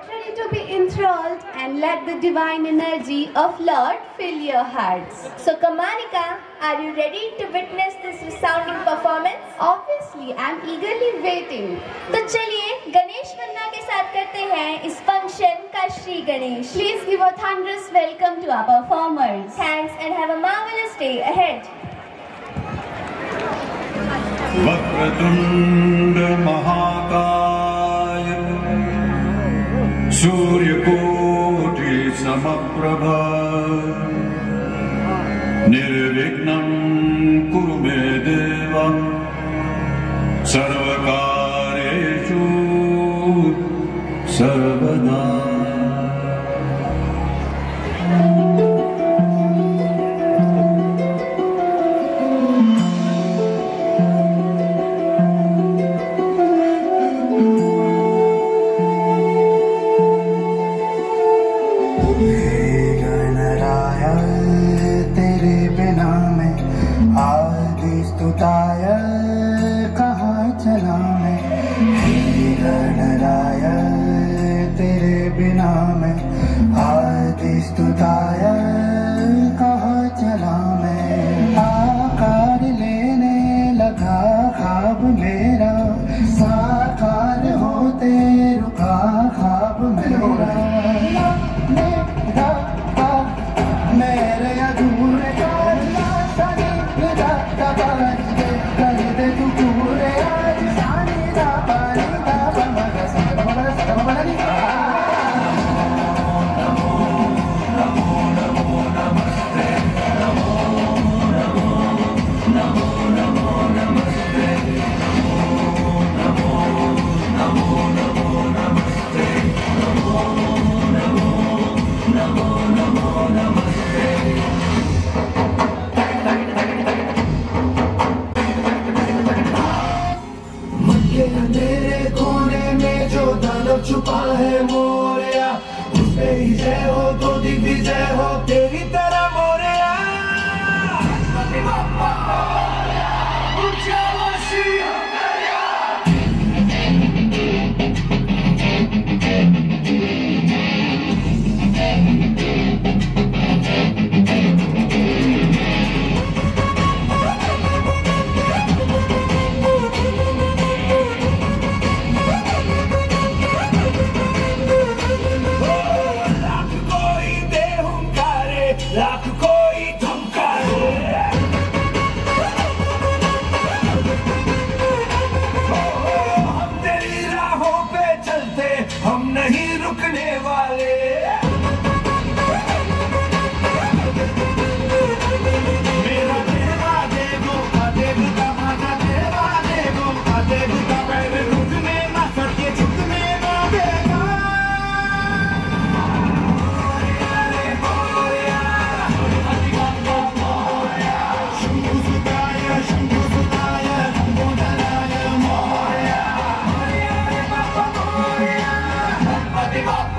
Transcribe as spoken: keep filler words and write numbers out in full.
Ready to be enthralled and let the divine energy of Lord fill your hearts. So Kamanika, are you ready to witness this resounding performance? Obviously, I am eagerly waiting. तो चलिए गणेश वंदना के साथ करते हैं इस function का Shri Ganesh. Please give a thunderous welcome to our performers. Thanks and have a marvelous day ahead. Vakratunda महाकाय सूर्यकोटि समप्रभ निर्विघ्नं कुरु मे देव सर्वकार्येषु सर्वदा. स्तुताय कहाँ चला मैं, हे गणराय तेरे बिना मैं, आदि स्तुताय कहाँ चला मैं. आकार लेने लगा ख्वाब मेरा, साकार होते रुका ख्वाब मेरा. मेरे अधूरे अंधेरे कोने में जो दानव छुपा है मोरया, उसमें ही जय हो तो दिग्विजय हो तेरी तरह मोरया. लाख कोई धमकारे, हम तेरी राहों पे चलते, हम नहीं रुकने वाले. मेरा देवा देवो का देवता, माता देवा देवो का देवता, पैर रुकने ना सके झुकने ना देगा. Happy birthday.